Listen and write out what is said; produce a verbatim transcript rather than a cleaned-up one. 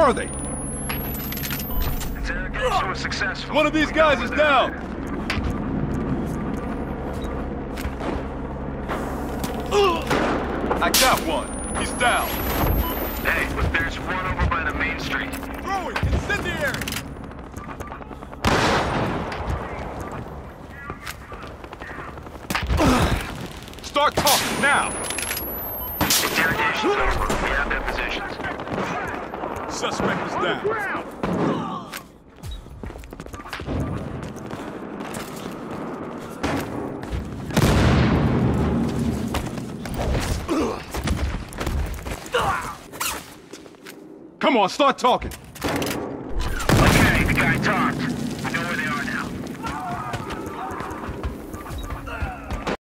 are they? Interrogation was successful. One of these guys is down. I got one. He's down. Hey, but there's one over by the main street. Throw it! Incendiary! Start talking now! Interrogation's over. We have their positions. Suspect is down. Come on, start talking.